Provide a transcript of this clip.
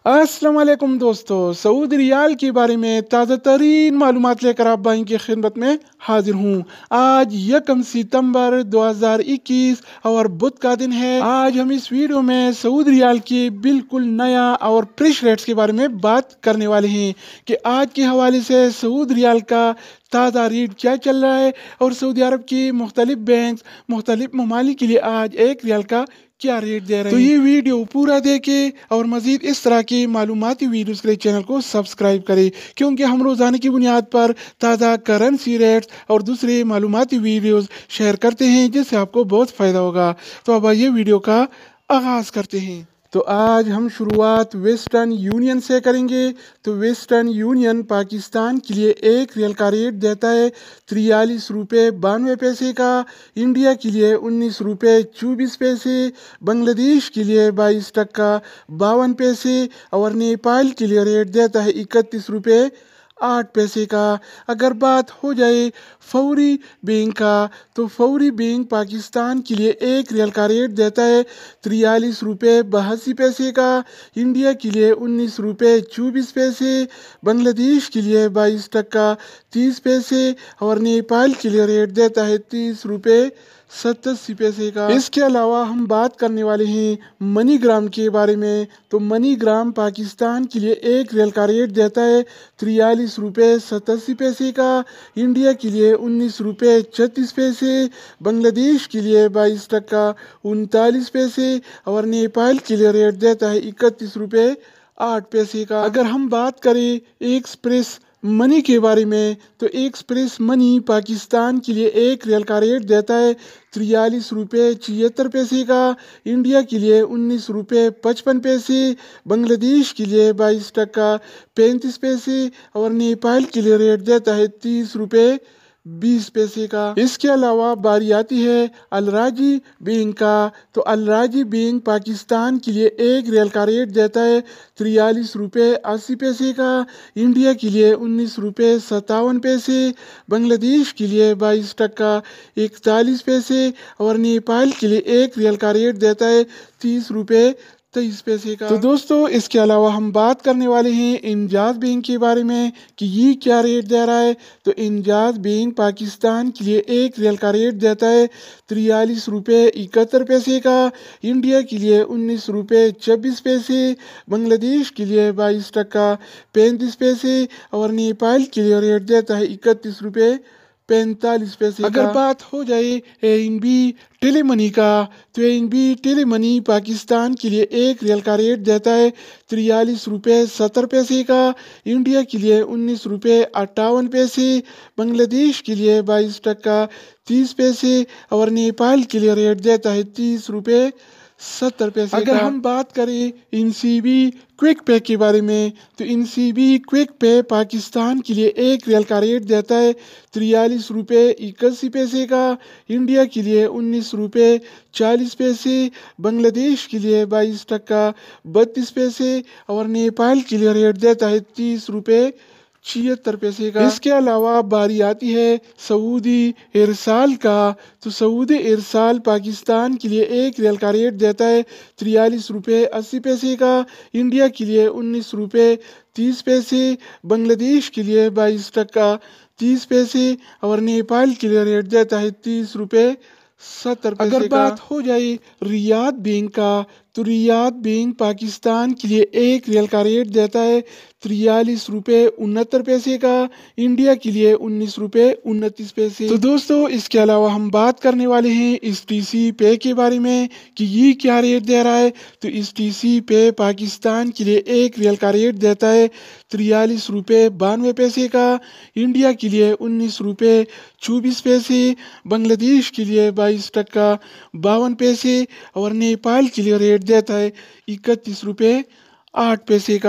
अस्सलाम वालेकुम दोस्तों, सऊदी रियाल के बारे में ताज़ा तरीन मालूमात लेकर आप भाई की खिदमत में हाजिर हूँ। आज 1 सितंबर 2021 और बुध का दिन है। आज हम इस वीडियो में सऊदी रियाल के बिल्कुल नया और फ्रेश रेट्स के बारे में बात करने वाले हैं कि आज के हवाले से सऊदी रियाल का ताज़ा रेट क्या चल रहा है और सऊदी अरब के मुख्तलिफ बैंक मुख्तलिफ ममालिक के लिए आज एक रियाल का क्या रेट दे रहे हैं। तो ये वीडियो पूरा देखें और मजीद इस तरह की मालूमाती वीडियोस के लिए चैनल को सब्सक्राइब करें, क्योंकि हम रोजाना की बुनियाद पर ताज़ा करेंसी रेट्स और दूसरे मालूमाती वीडियोस शेयर करते हैं जिससे आपको बहुत फ़ायदा होगा। तो अब ये वीडियो का आगाज़ करते हैं। तो आज हम शुरुआत वेस्टर्न यूनियन से करेंगे। तो वेस्टर्न यूनियन पाकिस्तान के लिए एक रियल का रेट देता है 43 रुपये 92 पैसे का, इंडिया के लिए 19 रुपये 24 पैसे, बांग्लादेश के लिए 22 टका 52 पैसे और नेपाल के लिए रेट देता है 31 रुपये 8 पैसे का। अगर बात हो जाए फौरी बैंक का, तो फौरी बैंक पाकिस्तान के लिए एक रियल का रेट देता है 43 रुपये 82 पैसे का, इंडिया के लिए 19 रुपये 24 पैसे, बांग्लादेश के लिए 22 टका 30 पैसे और नेपाल के लिए रेट देता है 30 रुपये 87 पैसे का। इसके अलावा हम बात करने वाले हैं मनी ग्राम के बारे में। तो मनी ग्राम पाकिस्तान के लिए एक रियल का रेट देता है 43 रुपये 87 पैसे का, इंडिया के लिए 19 रुपये 36 पैसे, बांग्लादेश के लिए 22 टका 39 पैसे और नेपाल के लिए रेट देता है 31 रुपये 8 पैसे का। अगर हम बात करें एक्सप्रेस मनी के बारे में, तो एक्सप्रेस मनी पाकिस्तान के लिए एक रियल का रेट देता है 43 रुपये 76 पैसे का, इंडिया के लिए 19 रुपये 55 पैसे, बांग्लादेश के लिए 22 टका 35 पैसे और नेपाल के लिए रेट देता है 30 रुपये 20 पैसे का। इसके अलावा बारी आती है अलराजी बैंक का। तो अलराजी बैंक पाकिस्तान के लिए एक रियल का रेट देता है 43 रुपये 80 पैसे का, इंडिया के लिए 19 रुपये 57 पैसे, बांग्लादेश के लिए 22 टका 41 पैसे और नेपाल के लिए एक रियल का रेट देता है 30 रुपये 23 पैसे का। तो दोस्तों, इसके अलावा हम बात करने वाले हैं इंजाज बैंक के बारे में कि ये क्या रेट दे रहा है। तो इंजाज बैंक पाकिस्तान के लिए एक रियल का रेट देता है 43 रुपये 71 पैसे का, इंडिया के लिए 19 रुपये 26 पैसे, बांग्लादेश के लिए 22 टका 35 पैसे और नेपाल के लिए रेट देता है 31 रुपये 45 पैसे। अगर बात हो जाए एएनबी टेलीमनी का, तो एएनबी टेलीमनी पाकिस्तान के लिए एक रियल का रेट देता है 43 रुपये 70 पैसे का, इंडिया के लिए 19 रुपये 58 पैसे, बांग्लादेश के लिए 22 टका 30 पैसे और नेपाल के लिए रेट देता है 30 रुपये 70 पैसे। अगर हम बात करें इनसीबी क्विक पे के बारे में, तो इनसीबी क्विक पे पाकिस्तान के लिए एक रियल का रेट देता है 43 रुपये 81 पैसे का, इंडिया के लिए 19 रुपये 40 पैसे, बांग्लादेश के लिए 22 टका 32 पैसे और नेपाल के लिए रेट देता है 30 रुपये 76 पैसे का। इसके अलावा बारी आती है सऊदी इरसाल का। तो सऊदी इरसाल पाकिस्तान के लिए एक रियल का रेट देता है 43 रुपये 80 पैसे का, इंडिया के लिए 19 रुपये 30 पैसे, बांग्लादेश के लिए 22 टका 30 पैसे और नेपाल के लिए रेट देता है 30 रुपये 70 पैसे। अगर बात हो जाए रियाद बैंक का, तो रियाद बैंक पाकिस्तान के लिए एक रियल का रेट देता है 43 रुपये 69 पैसे का, इंडिया के लिए 19 रुपये 29 पैसे। तो दोस्तों, इसके अलावा हम बात करने वाले हैं STC पे के बारे में कि ये क्या रेट दे रहा है। तो STC पे पाकिस्तान के लिए एक रियल का रेट देता है 43 रुपये 92 पैसे का, इंडिया के लिए 19 रुपये 24 पैसे, बांग्लादेश के लिए 22 टका 52 पैसे और नेपाल के लिए रेट देता है 31 रुपये 8 पैसे का।